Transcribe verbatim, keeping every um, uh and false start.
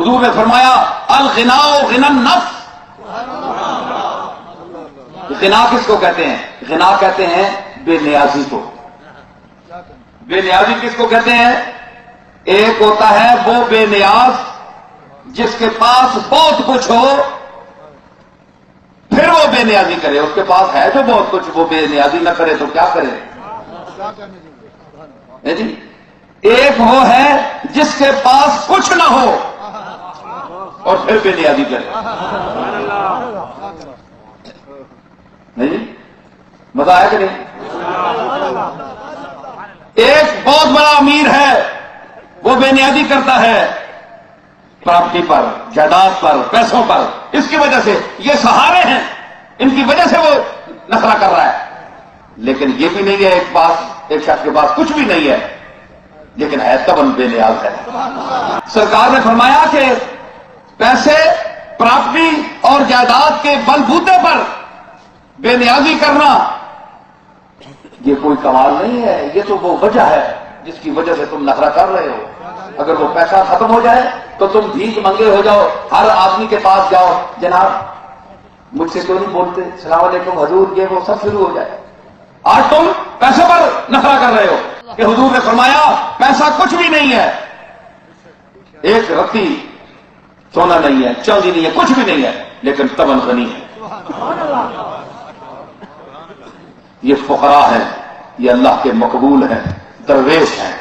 حضور نے فرمایا الغنا غنا النفس. غنا کس کو کہتے ہیں؟ غنا کہتے ہیں بے نیازی کو. بے نیازی کس کو کہتے ہیں؟ ایک ہوتا ہے وہ بے نیاز جس کے پاس بہت کچھ ہو پھر وہ بے نیازی کرے. اس کے پاس ہے جو بہت کچھ، وہ بے نیازی نہ کرے تو کیا کرے جی. ایک وہ ہے جس کے پاس کچھ نہ ہو اور پھر بے نیازی کرے. نہیں جی مزہ آیا کہ نہیں؟ ایک بہت بڑا امیر ہے، وہ بے نیازی کرتا ہے پراپرٹی پر، جائیداد پر، پیسوں پر. اس کی وجہ سے یہ سہارے ہیں، ان کی وجہ سے وہ نخرہ کر رہا ہے. لیکن یہ بھی نہیں ہے ایک پاس ایک شخص کے پاس کچھ بھی نہیں ہے لیکن ہے تباً بے نیاز ہے. سرکار نے فرمایا کہ پیسے، پراپرٹی اور جائیداد کے بل بوتے پر بے نیازی کرنا یہ کوئی کمال نہیں ہے، یہ تو وہ وجہ ہے جس کی وجہ سے تم نخرہ کر رہے ہو. اگر وہ پیسہ ختم ہو جائے تو تم بھیک منگے ہو جاؤ، ہر آدمی کے پاس جاؤ، جناب مجھ سے کیوں نہیں بولتے، السلام علیکم حضور، یہ وہ سب شروع ہو جائے. آج تم پیسے پر نخرہ کر رہے ہو کہ حضور نے فرمایا پیسہ کچھ بھی نہیں ہے، ایک رتی سونا نہیں ہے، چاندی نہیں ہے، کچھ بھی نہیں ہے، لیکن تباً غنی ہے. یہ فقراء ہیں، یہ اللہ کے مقبول ہیں، درویش ہیں.